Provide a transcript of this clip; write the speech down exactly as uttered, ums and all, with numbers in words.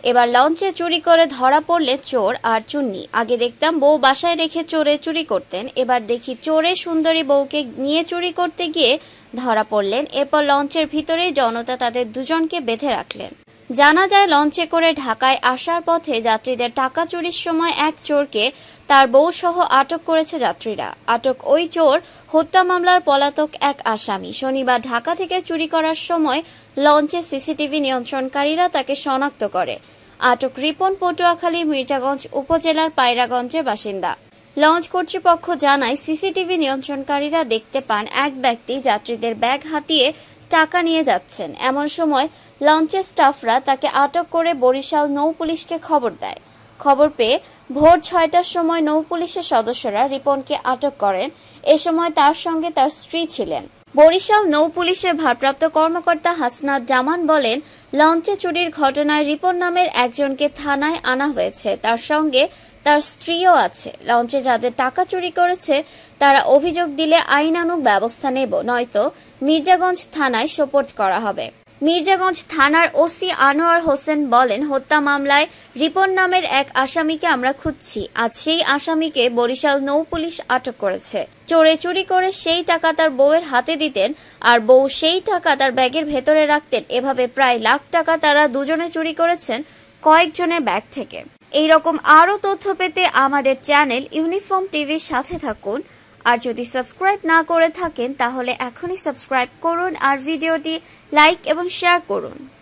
এবার লঞ্চে চুরি করে ধরা পড়লে চোর আর চুন্নি। আগে দেখতাম বউ বাসায় রেখে চোরে চুরি করতেন, এবার দেখি চোরে সুন্দরী বউকে নিয়ে চুরি করতে গিয়ে ধরা পড়লেন। এরপর লঞ্চের ভিতরেই জনতা তাদের দুজনকে বেঁধে রাখলেন। জানা যায় লঞ্চে করে ঢাকায় আসার পথে যাত্রীদের টাকা চুরির সময় এক চোরকে তার বউ সহ আটক করেছে যাত্রীরা। আটক ওই চোর হত্যা মামলার পলাতক এক আসামি। শনিবার ঢাকা থেকে চুরি করার সময় লঞ্চে সিসিটিভি নিয়ন্ত্রণকারীরা তাকে শনাক্ত করে। আটক রিপন পটুয়াখালী মির্জাগঞ্জ উপজেলার পায়রাগঞ্জের বাসিন্দা। লঞ্চ কর্তৃপক্ষ জানায়, সিসিটিভি নিয়ন্ত্রণকারীরা দেখতে পান এক ব্যক্তি যাত্রীদের ব্যাগ হাতিয়ে টাকা নিয়ে যাচ্ছেন। এমন সময় লঞ্চের স্টাফরা তাকে আটক করে বরিশাল নৌ পুলিশকে খবর দেয়। খবর পেয়ে ভোর ছয়টার সময় নৌ পুলিশের সদস্যরা রিপনকে আটক করেন। এ সময় তার সঙ্গে তার স্ত্রী ছিলেন। বরিশাল নৌ পুলিশের ভারপ্রাপ্ত কর্মকর্তা হাসনাত জামান বলেন, লঞ্চে চুরির ঘটনায় রিপন নামের একজনকে থানায় আনা হয়েছে, তার সঙ্গে তার স্ত্রীও আছে। লঞ্চে যাদের টাকা চুরি করেছে তারা অভিযোগ দিলে আইনানুগ ব্যবস্থা নেব, নয়তো মির্জাগঞ্জ থানায় সোপর্দ করা হবে। মির্জাগঞ্জ থানার ওসি আনোয়ার হোসেন বলেন, হত্যা মামলায় রিপন নামের এক আসামিকে আমরা খুঁজছি। আজ সেই আসামিকে বরিশাল নৌ পুলিশ আটক করেছে। চোরে চুরি করে সেই টাকা তার বউয়ের হাতে দিতেন আর বউ সেই টাকা তার ব্যাগের ভেতরে রাখতেন। এভাবে প্রায় লাখ টাকা তারা দুজনে চুরি করেছেন কয়েকজনের ব্যাগ থেকে। এইরকম আরও তথ্য পেতে আমাদের চ্যানেল ইউনিফর্ম টিভির সাথে থাকুন। আর যদি সাবস্ক্রাইব না করে থাকেন তাহলে এখনই সাবস্ক্রাইব করুন আর ভিডিওটি লাইক এবং শেয়ার করুন।